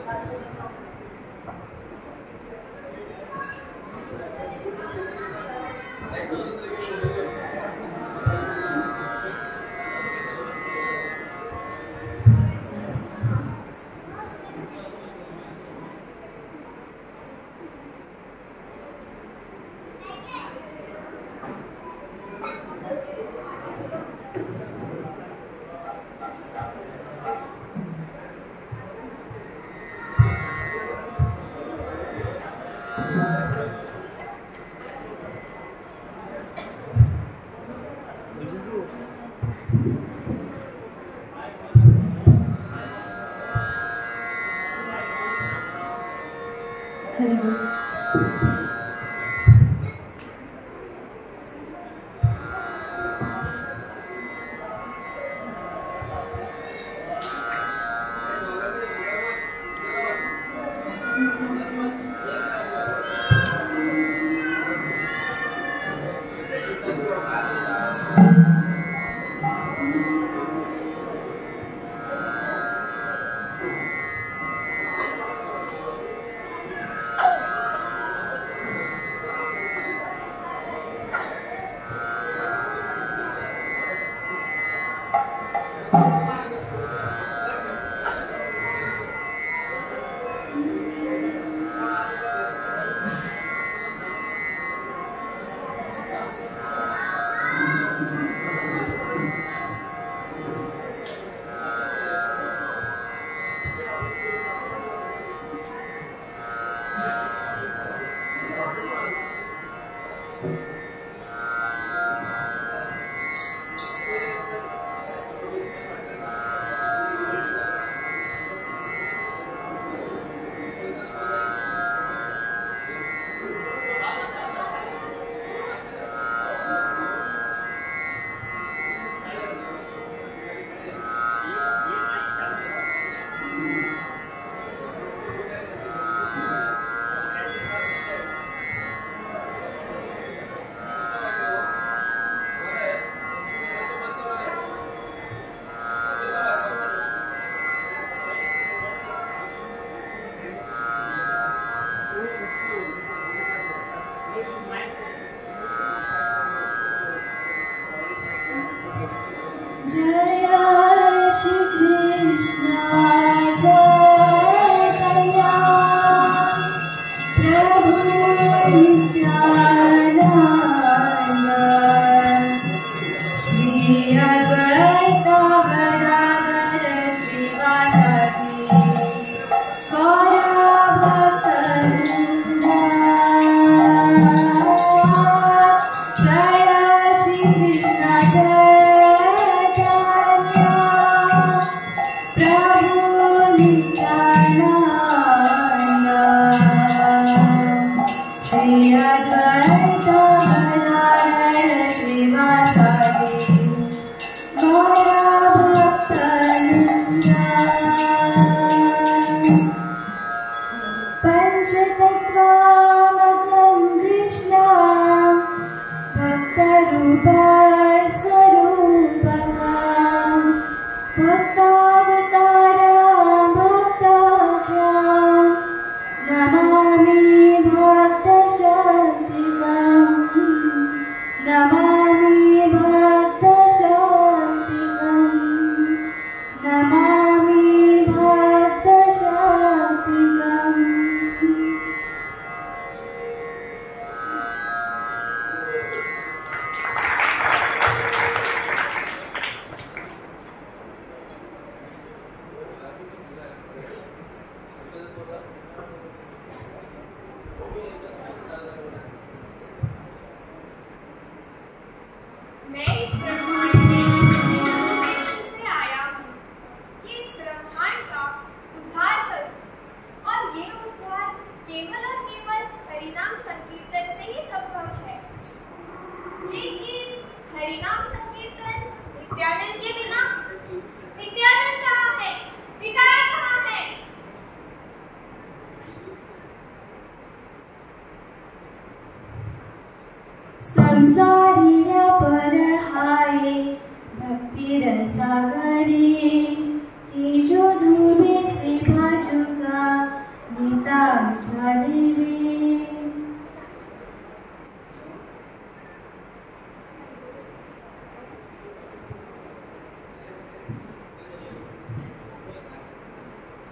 भक्तावतारा भक्त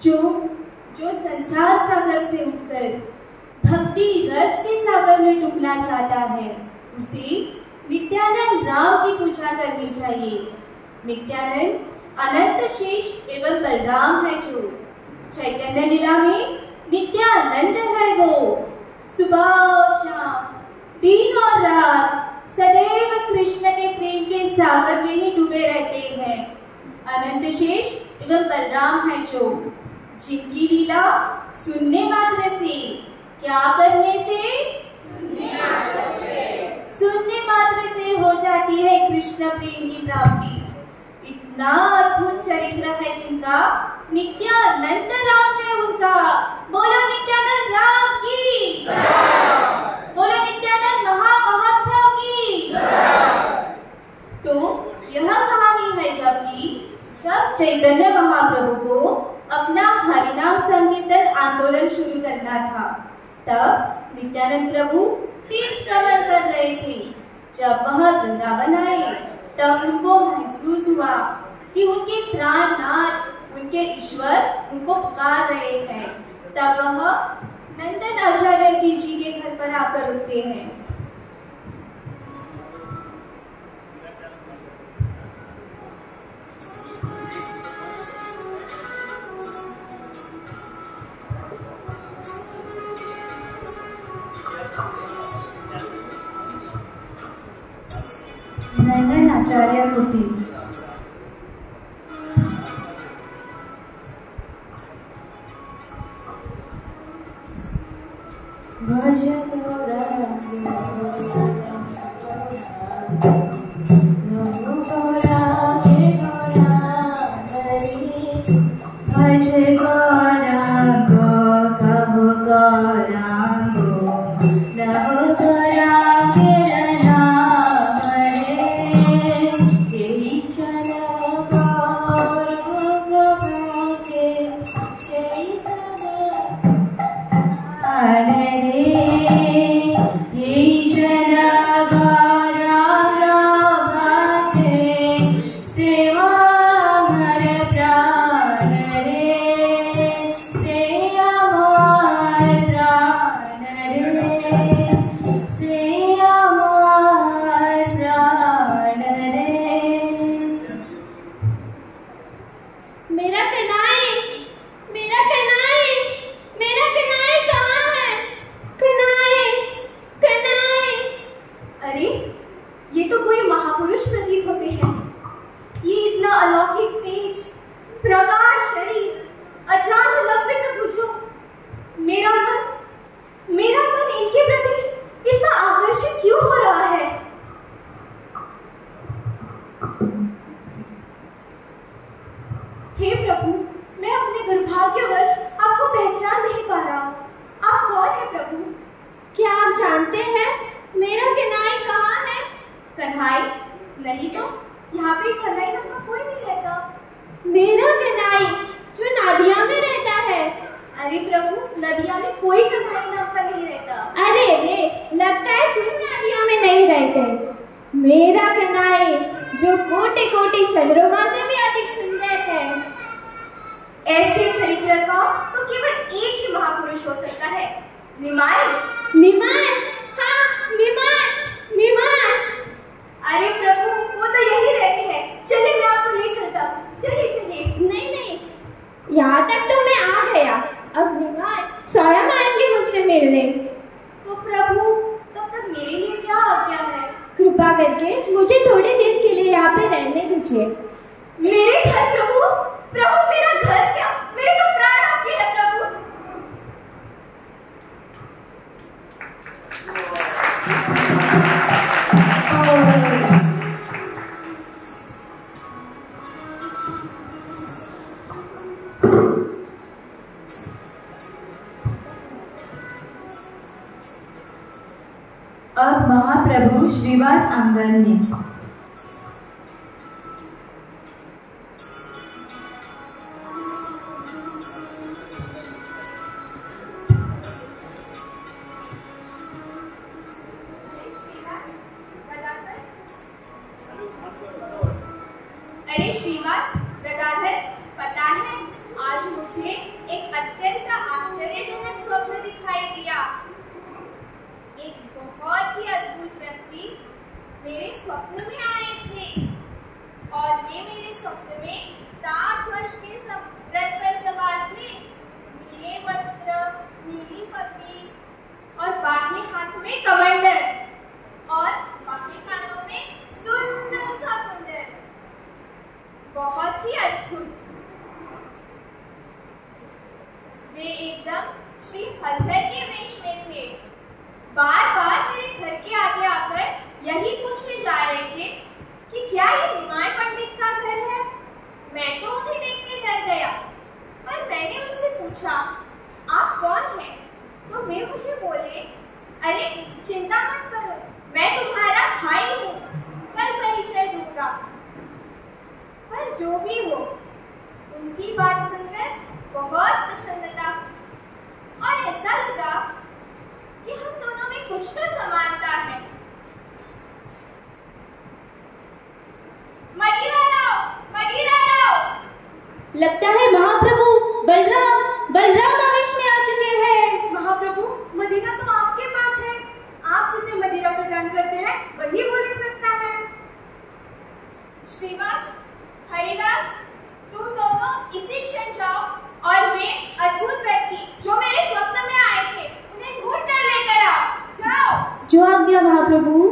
जो जो संसार सागर से उठकर भक्ति रस के सागर में डूबना चाहता है, उसे नित्यानंद राम की पूजा करनी चाहिए। नित्यानंद अनंत शेष एवं बलराम है जो चैतन्य लीला में नित्यानंद है वो। सुबह और शाम, दिन और रात सदैव कृष्ण के प्रेम के सागर में ही डूबे रहते हैं। अनंत शेष एवं बलराम है जो जिनकी लीला सुनने मात्र से, क्या करने से? सुनने मात्र से हो जाती है कृष्ण प्रेम की प्राप्ति। इतना अद्भुत चरित्र है जिनका, नित्यानंद राम है उनका। बोलो नित्यानंद राम की, बोलो नित्यानंद महोत्सव की। तो यह कहानी है जब चैतन्य महाप्रभु को अपना हरिनाम संकीर्तन आंदोलन शुरू करना था, तब नित्यानंद प्रभु तीर्थ भ्रमण कर रहे थे। जब वह वृंदावन आए तब उनको महसूस हुआ कि उनके प्राणनाथ, उनके ईश्वर उनको पुकार रहे हैं। तब वह नंदन आचार्य जी के घर पर आकर रुकते हैं। नंदन आचार्य होते अब महाप्रभु श्रीवास आंगन में। अरे श्रीवास गदाधर, पता है आज मुझे पति मेरे स्वप्न में आए थे और वे मेरे स्वप्न में ताड़ध्वज के रथ पर सवार थे। नीले वस्त्र, नीली पगड़ी और बाएं हाथ में कमंडल और बाएं कानों में सुंदर सा कुंडल। बहुत ही अद्भुत। वे एकदम श्री हरिहर के वेश में थे। बार बार मेरे घर के आगे आकर यही पूछने जा रहे थे कि क्या ये निमाय पंडित का घर है। मैं तो उन्हें देख के डर गया और मैंने उनसे पूछा, आप कौन हैं? तो वे मुझे बोले, अरे चिंता मत करो, मैं तुम्हारा भाई हूँ, कल परिचय दूंगा। पर जो भी हो, उनकी बात सुनकर बहुत प्रसन्नता हुई और ऐसा लगा कि हम दोनों में कुछ तो समानता है। मदिरा लाओ, मदिरा लाओ। लगता है महाप्रभु बलराम आवेश में आ चुके हैं। महाप्रभु, मदिरा तो आपके पास है। आप जिसे मदिरा प्रदान करते हैं वही बोल सकता है। श्रीवास, हरिदास, तुम दोनों इसी क्षण जाओ और वे अद्भुत व्यक्ति जो मेरे स्वप्न में आए थे उन्हें ढूंढ कर लेकर आओ। जाओ। जो आज्ञा महाप्रभु।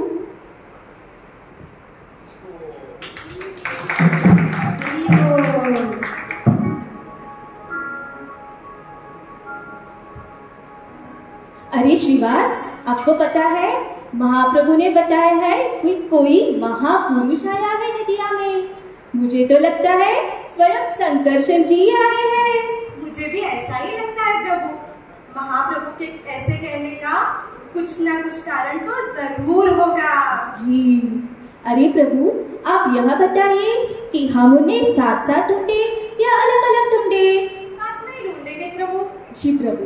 अरे श्रीवास, आपको पता है महाप्रभु ने बताया है कि कोई महापुरुष आया है नदिया में। मुझे तो लगता है स्वयं संकर्षण जी आए हैं। मुझे भी ऐसा ही लगता है प्रभु। महाप्रभु के ऐसे कहने का कुछ ना कुछ कारण तो जरूर होगा। जी। अरे प्रभु, आप यह बताइए कि हम उन्हें साथ साथ ढूंढे या अलग अलग ढूंढे? साथ में ढूंढेंगे प्रभु। जी प्रभु।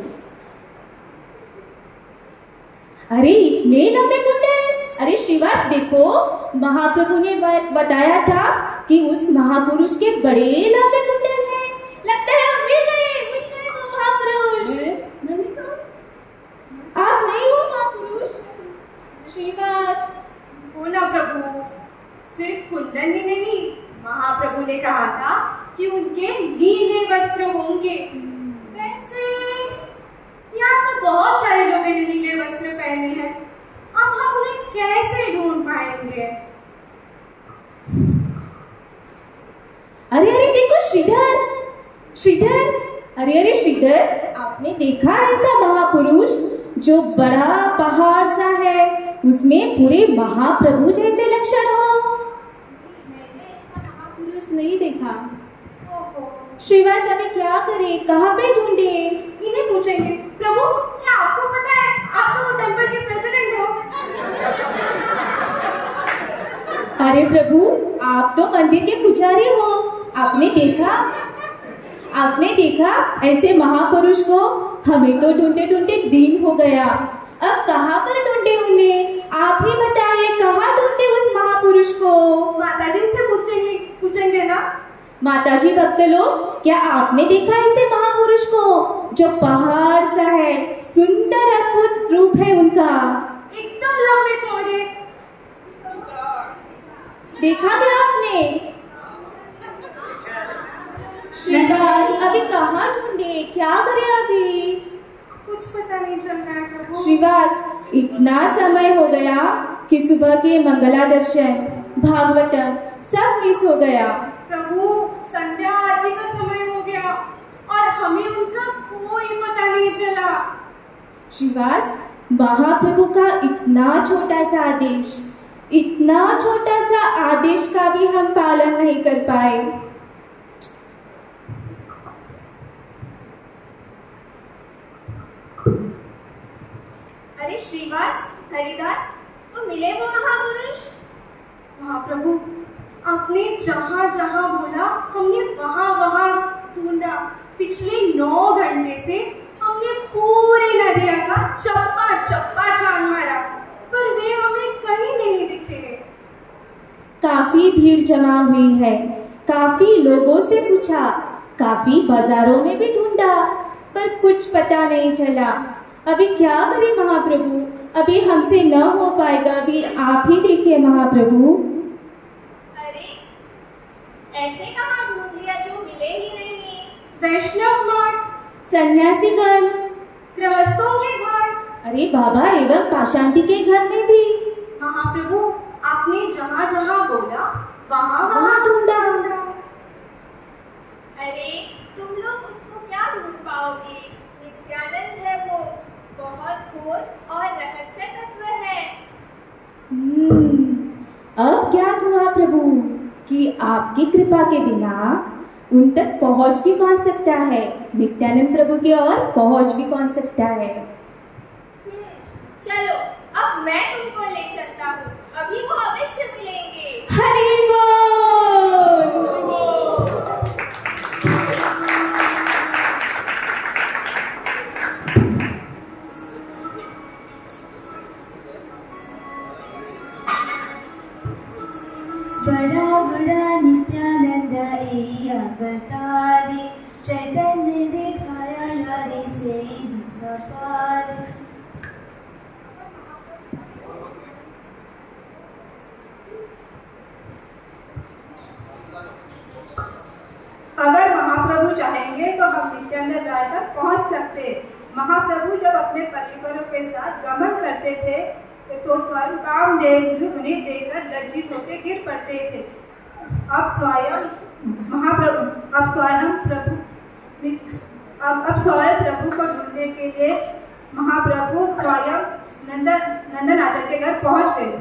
अरे इतने लंबे कुंडल! अरे श्रीवास देखो, महाप्रभु ने बताया था कि उस महापुरुष के बड़े लंबे कुंडल हैं। लगता है हम मिल गए वो महापुरुष। नहीं तो आप नहीं हो महापुरुष? श्रीवास हो ना प्रभु। सिर्फ कुंडल ही नहीं, महाप्रभु ने कहा था कि उनके नीले वस्त्र होंगे। वैसे यहाँ तो बहुत सारे लोगों ने नीले वस्त्र पहने हैं। अब हम उन्हें कैसे ढूंढ पाएंगे? अरे अरे देखो श्रीधर, अरे श्रीधर, आपने देखा ऐसा महापुरुष जो बड़ा पहाड़ सा है, उसमें पूरे महाप्रभु जैसे लक्षण हो? मैंने ऐसा महापुरुष नहीं देखा। श्रीवास हमें क्या करे, कहाँ पे ढूंढे? इन्हें पूछेंगे। प्रभु, क्या आपको पता है आप तो टेंपल के प्रेसिडेंट हो? अरे प्रभु, आप तो मंदिर के पुजारी हो। आपने देखा ऐसे महापुरुष को? हमें तो ढूंढते ढूंढते दिन हो गया। अब कहाँ पर ढूंढे उन्हें? आप ही बताइए, कहाँ ढूंढे उस महापुरुष को? माताजी से पूछेंगे ना। माताजी भक्त लोग, क्या आपने देखा ऐसे महापुरुष को जो पहाड़ सा है, सुंदर अद्भुत रूप है उनका, एकदम लंबे चौड़े? देखा क्या आपने? श्रीवास अभी कहाँ ढूंढे, क्या करे अभी? कुछ पता नहीं चल रहा है प्रभु। श्रीवास इतना समय हो गया कि सुबह के मंगला दर्शन, भागवतम सब मिस हो गया। प्रभु, संध्या आरती का समय हो गया और हमें उनका कोई पता नहीं चला। श्रीवास, महाप्रभु का इतना छोटा सा आदेश का भी हम पालन नहीं कर पाए। अरे श्रीवास, हरिदास, तो मिले वो महापुरुष? महाप्रभु, आपने जहाँ जहाँ बोला हमने वहाँ वहाँ ढूंढा। पिछले 9 घंटे से हमने पूरे नदिया का चप्पा चप्पा छान मारा, पर वे हमें कहीं नहीं दिखे। काफी भीड़ जमा हुई है, काफी लोगों से पूछा, काफी बाजारों में भी ढूंढा, पर कुछ पता नहीं चला। अभी क्या करें महाप्रभु? अभी हमसे न हो पाएगा, अभी आप ही देखिए महाप्रभु। अरे ऐसे कहाँ ढूंढ लिया जो मिले ही नहीं? वैष्णव मठ, सन्यासीगण, गृहस्थों के घर, अरे बाबा एवं पाषांडी के घर में भी। महाप्रभु आपने जहाँ जहाँ बोला वहाँ वहाँ ढूंढा। अरे तुम लोग उसको क्या ढूंढ पाओगे? नित्यानंद है वो, बहुत घोर और रहस्य तत्व है। अब ज्ञात हुआ प्रभु कि आपकी कृपा के बिना उन तक पहुंच भी कौन सकता है, नित्यानंद प्रभु की ओर पहुंच भी कौन सकता है। चलो अब मैं तुमको ले चलता हूँ, अभी वो अवश्य मिलेंगे। हरि बोल। बड़ा बड़ा नित्यानंद अवतारी, चैतन्य दिखाया लारी से दिखा पारी। अगर महाप्रभु चाहेंगे तो हम नित्यानंद राय तक पहुंच सकते। महाप्रभु जब अपने परिवारों के साथ गमन करते थे तो स्वयं कामदेव भी उन्हें देखकर लज्जित होकर गिर पड़ते थे। अब स्वयं प्रभु को ढूंढने के लिए महाप्रभु स्वयं नंदन आचार्य के घर पहुंच गए।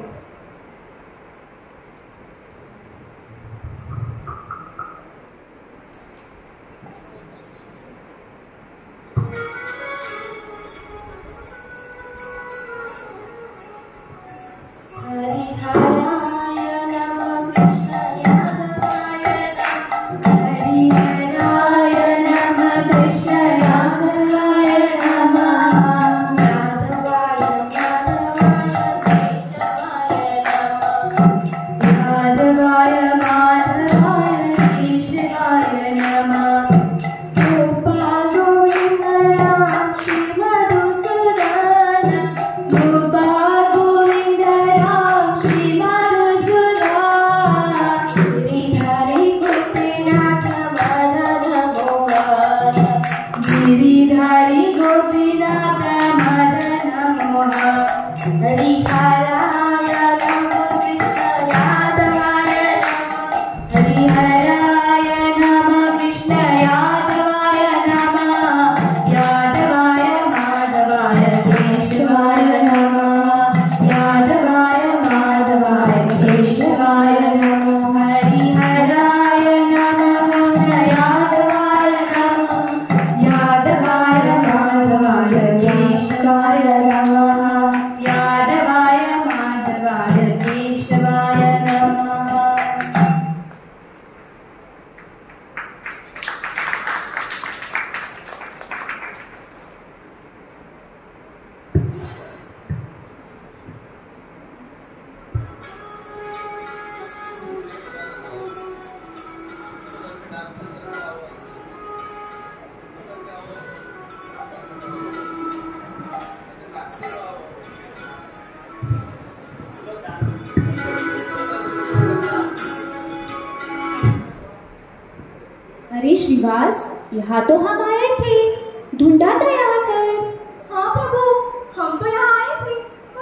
अरे श्रीवास, यहाँ तो हम आए थे, ढूंढा था यहाँ पर। हाँ प्रभु, हम तो यहाँ आए थे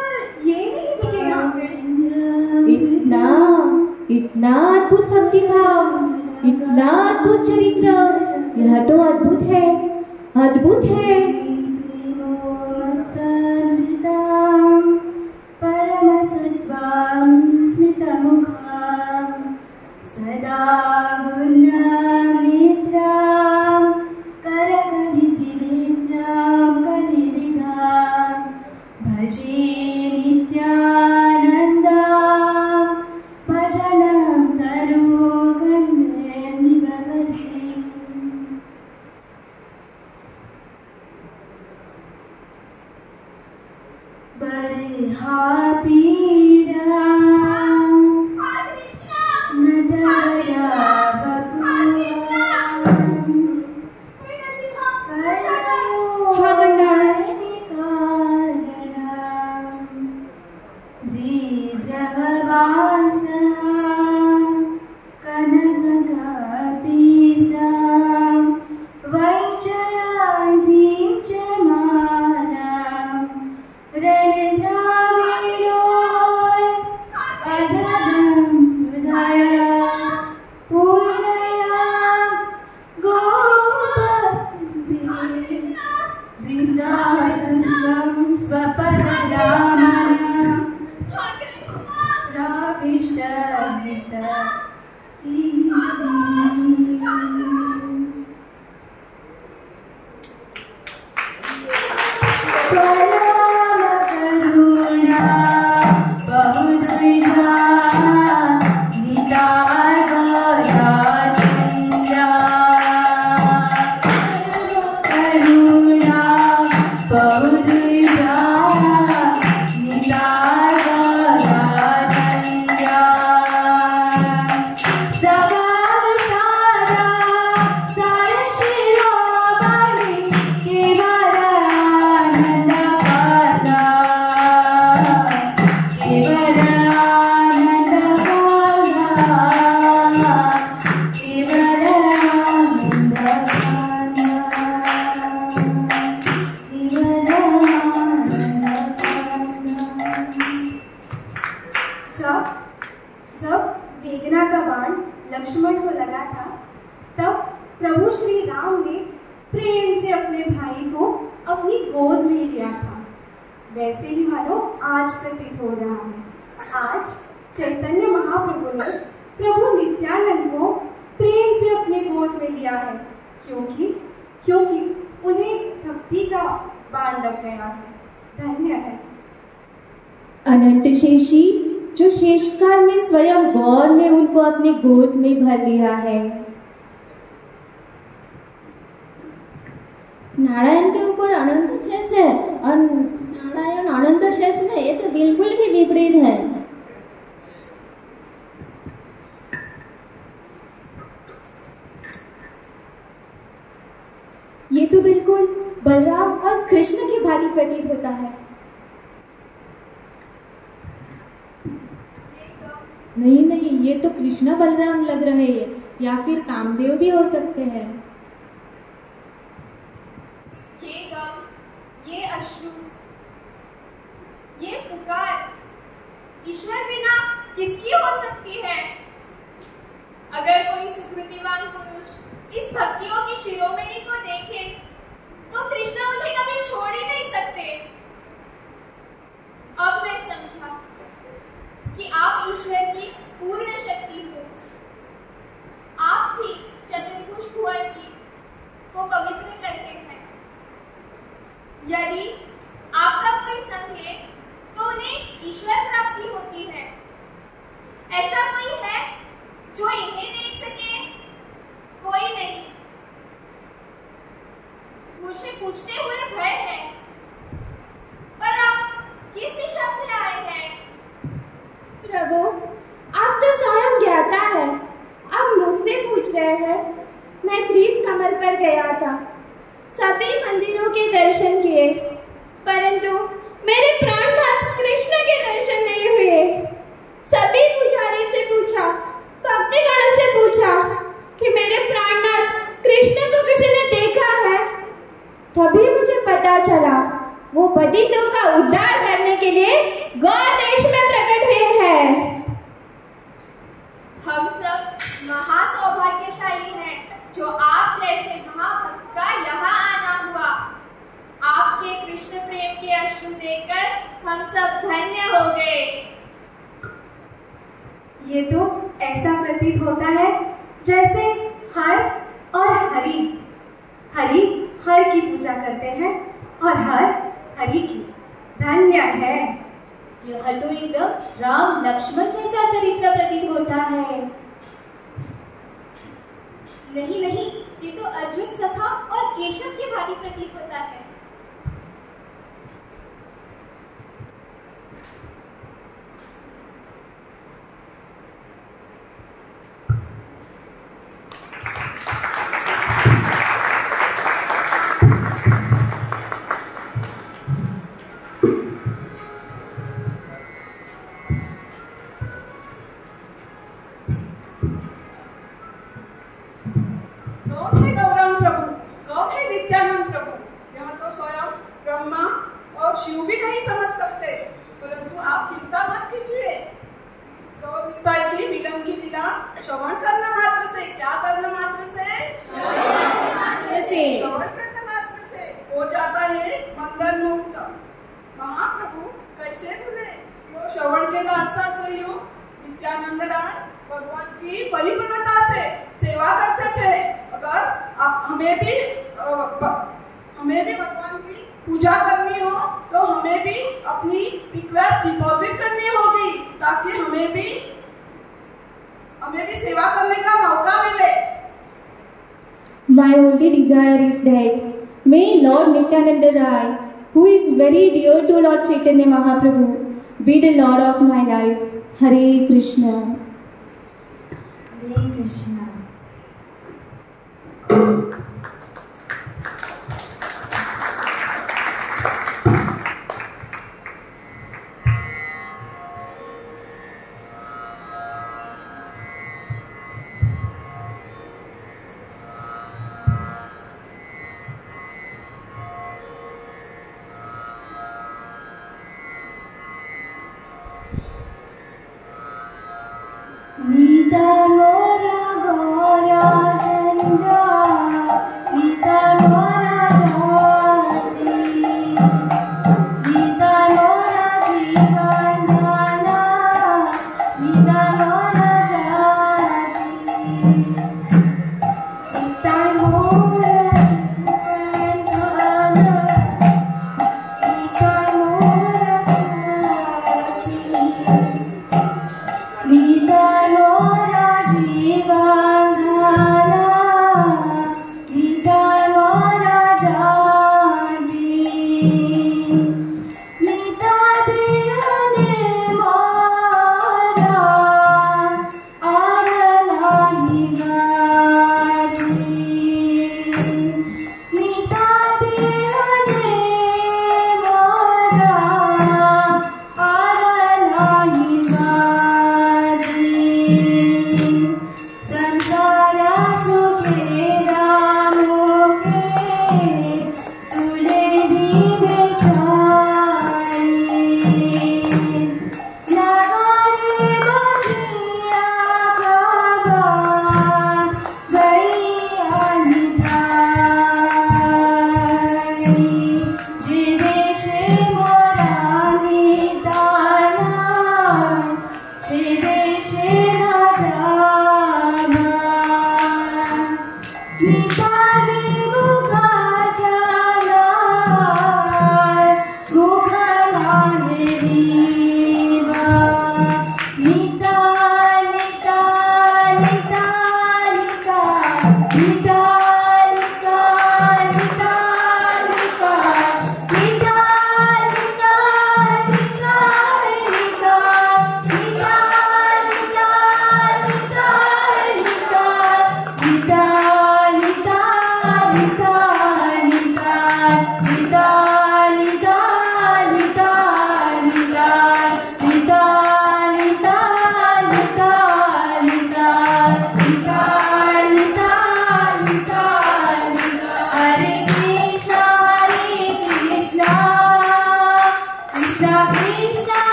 पर ये नहीं दिखे यहाँ पे। इतना अद्भुत भक्ति भाव, इतना अद्भुत चरित्र, यह तो अद्भुत है, अद्भुत है। परम सत्वां स्मितमुखां सदा गुणनेत्रां करकलितवेत्रां कलिविधां भजे नित्यानन्दां भजनं तरो गन्धे निगमति। बरहा पीड़ा नदया अनंत शेषी, जो शेषकाल में स्वयं गौर ने उनको अपनी गोद में भर लिया है। नारायण के ऊपर अनंत शेष है और नारायण अनंत शेष नहीं, ये तो बिल्कुल भी विपरीत है। ये तो बिल्कुल बलराम और कृष्ण की भांति प्रतीत होता है। नहीं नहीं, ये तो कृष्ण बलराम लग रहे हैं, या फिर कामदेव भी हो सकते हैं। ये गम, ये अश्रु, ये पुकार ईश्वर बिना किसकी हो सकती है? अगर कोई सुकृतिवान पुरुष इस भक्तियों की शिरोमणि को देखे तो कृष्ण उन्हें कभी छोड़ ही नहीं सकते। अब मैं समझा कि आप ईश्वर की पूर्ण शक्ति हो। आप भी चतुर्भुज भुवन को पवित्र करते हैं। यदि आपका कोई संग है तो उन्हें ईश्वर प्राप्ति होती है। ऐसा कोई है जो इन्हें देख सके? कोई नहीं। मुझे पूछते हुए भय है, पर आप किस दिशा से आए हैं? प्रभु, आप तो स्वयं ज्ञाता है, आप मुझसे पूछ रहे हैं। मैं त्रित कमल पर गया था, सभी मंदिरों के दर्शन किए, परंतु मेरे प्राणनाथ कृष्ण के दर्शन नहीं हुए। सभी पुजारी से पूछा, भक्तिगणों से पूछा कि मेरे प्राणनाथ कृष्ण को किसी ने देखा है? तभी मुझे पता चला वो पतितों का उद्धार करने के लिए गौर देश में प्रकट हुए हैं। हम सब महासौभाग्यशाली हैं जो आप जैसे महाभक्त का यहाँ आना हुआ। आपके कृष्ण प्रेम के अश्रु देखकर हम सब धन्य हो गए। ये तो ऐसा प्रतीत होता है जैसे हर और हरि हर की पूजा करते हैं और हर हरि की। धन्य है। यह तो एकदम राम लक्ष्मण जैसा चरित्र प्रतीत होता है। नहीं नहीं, ये तो अर्जुन सखा और केशव की भांति प्रतीत होता है। परिपूर्णता से सेवा करते थे। अगर हमें भी भगवान की पूजा करनी हो तो हमें भी अपनी रिक्वेस्ट डिपॉजिट करनी होगी, ताकि हमें भी सेवा करने का मौका मिले। My only desire is that may Lord Nityananda Rai, who is very dear to Lord Chaitanya Mahaprabhu, be the Lord of my life. Hare Krishna. Hare Krishna. Nita Mora Gora Chandra, Nita Mora Jati, Nita Mora Jivandhana, Nita Mora Jati, Nita Mora Jivandhana, Nita Mora Jati. Nita Mora Jivandhana, Nita Mora Jati, Nita Biyane Mora Aranahi Gati,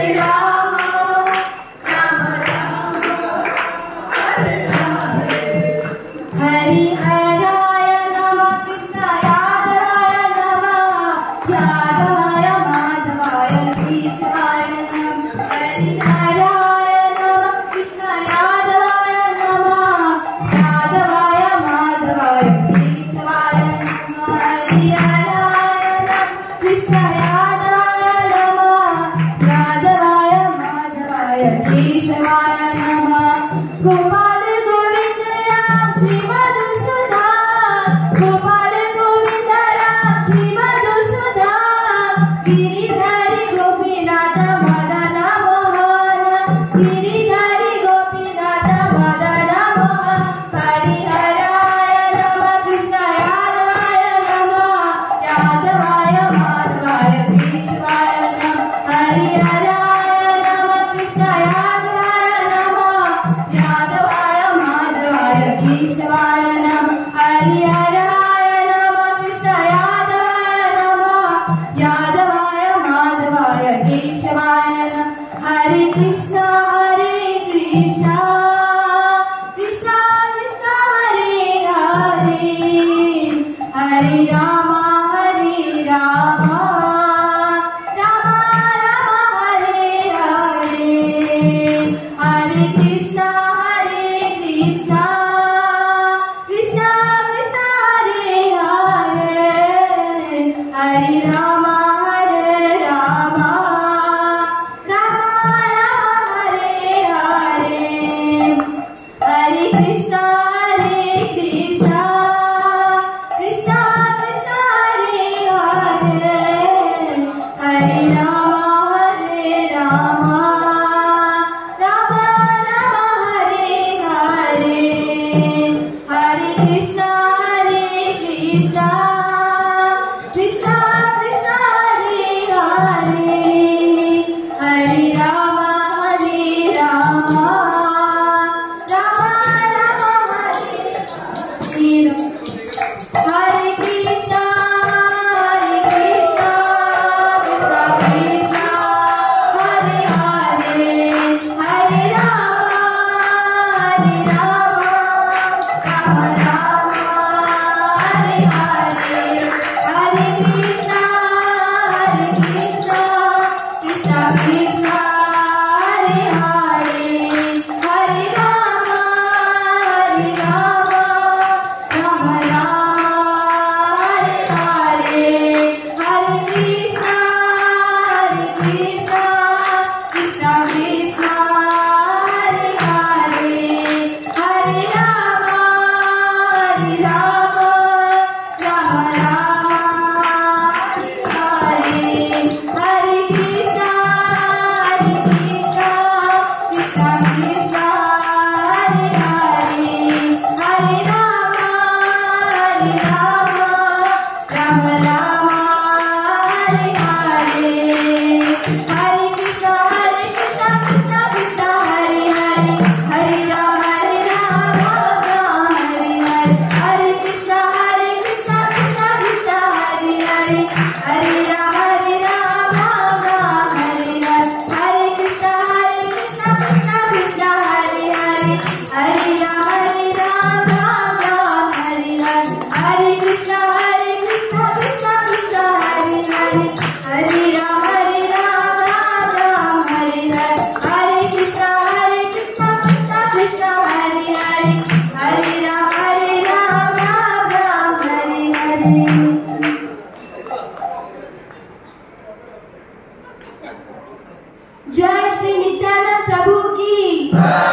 जय श्री नित्यानंद प्रभु की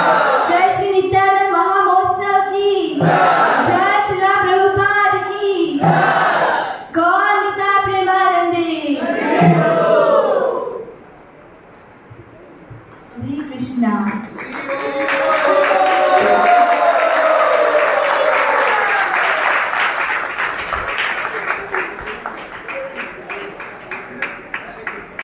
जय, श्री नित्यानंद महामहोत्सव की जय, श्रीला प्रभुपाद की गौर निताय प्रेमानंदे। हरे कृष्णा।